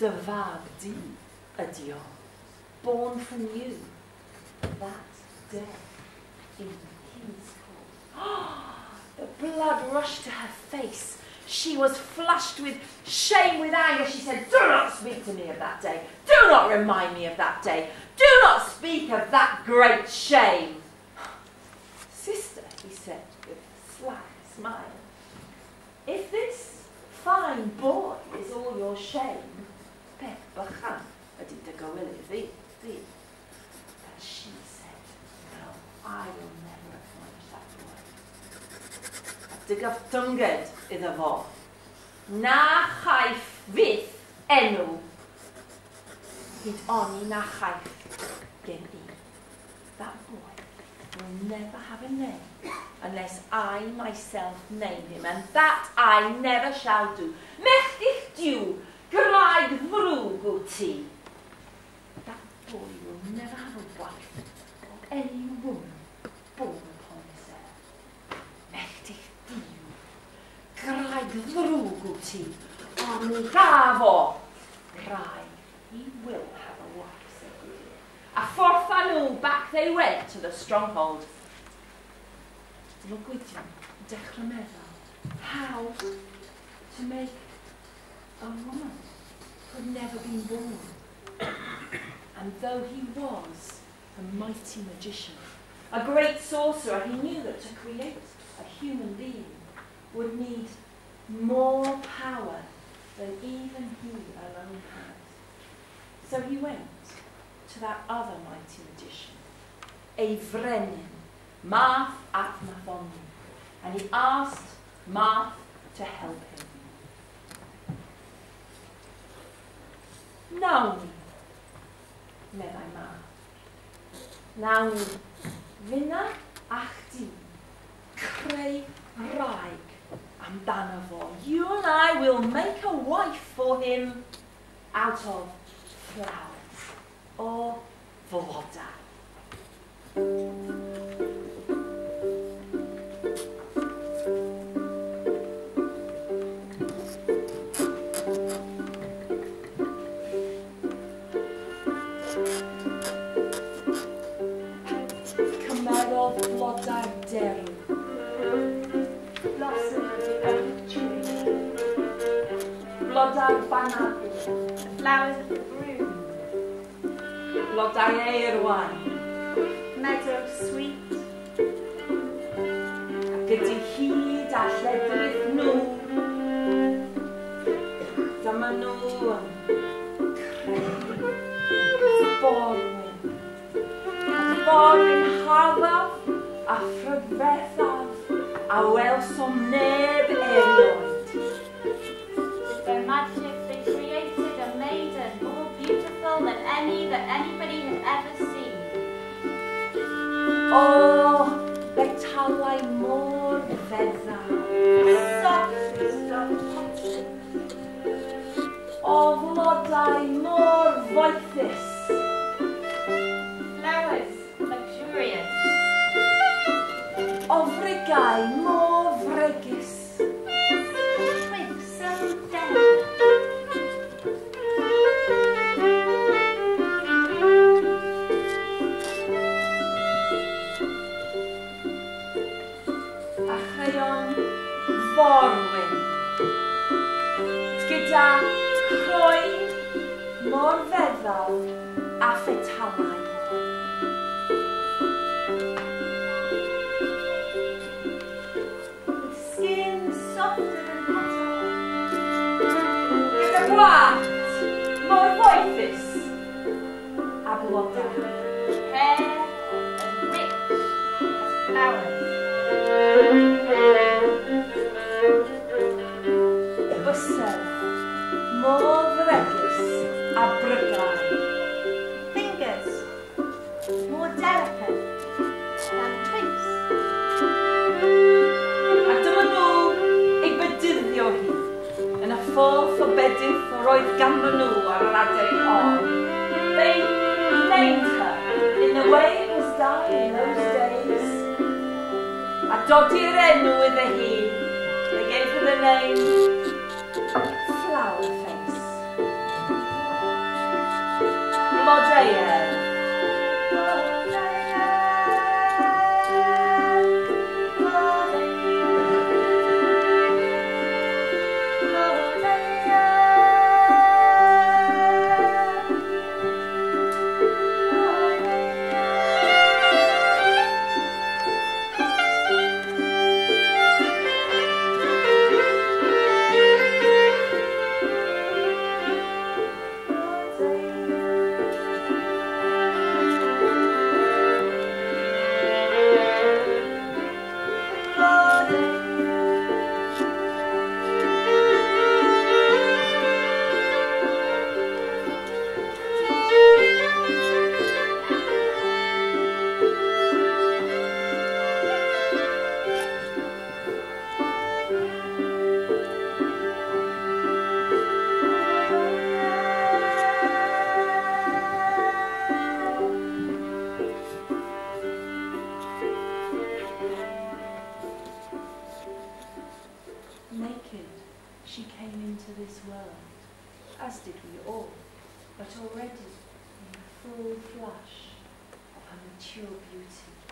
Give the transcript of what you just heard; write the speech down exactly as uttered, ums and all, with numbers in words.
dy fab di ydi o, born from you, that day in King's Court. The blood rushed to her face. She was flushed with shame, with anger. She said, do not speak to me of that day. Do not remind me of that day. Do not speak of that great shame. Sister, he said with a sly smile, if this fine boy is all your shame, beth bychan ydy dy gywilydd fi, fi. But she said, no, I will never acknowledge that boy. Dy gyftwnged iddo fo, na chaiff fydd enw, hyd oni na chaiff gen i. That boy will never have a name unless I myself name him, and that I never shall do. Mechdich diw, graig ddrwg o ti. That boy will never have a wife or any woman born upon this earth. Mechdich diw, graig ddrwg o ti. Ond gafo, graig, he will have a wife, said the deer. A forth a nhw, back they went to the stronghold. Look with you, dechrau meddwl, how to make a woman who had never been born. And though he was a mighty magician, a great sorcerer, he knew that to create a human being would need more power than even he alone had. So he went to that other mighty magician, a Frenin, Math at Mathoni, and he asked Math to help him. Nawn ni, meddai Math. Nawn ni, finna ach di, creu wraig amdano fo. You and I will make a wife for him out of flowers or flodau. Cymerodd blodau'r derw, blossomed the oak tree, blodau'r banadl, flowers of the broom, blodau eirwain, meadow sweet, gyda hyd a lledrith nhw, dyma nhw yn creu forwyn, a forwyn haddaf a phrydfethaf a welsom neb erioed. With their magic they created a maiden more beautiful than any that anybody had ever seen. O, betalau mor feddal, softest of potted, o flodau mor foethus, Flowers luxurious, o frigau mor fregus, twigs so delicate, a chreuon forwyn, gyda croen mor feddal a phetalau. with skin softer than metal, Gyda gwallt mor foethus a blodau. hair as rich as flowers, Bysedd mor fregus a brygau. fingers more delicate than twigs, A dyma nhw ei bedyddio hi yn y ffordd o bedydd roedd ganddo nhw ar yr adeg hon. They named her in the way it was done in those days. A dodi'r enw iddo hi. They gave her the name Flower Face. Blodeuo. Naked, she came into this world, as did we all, but already in the full flush of her mature beauty.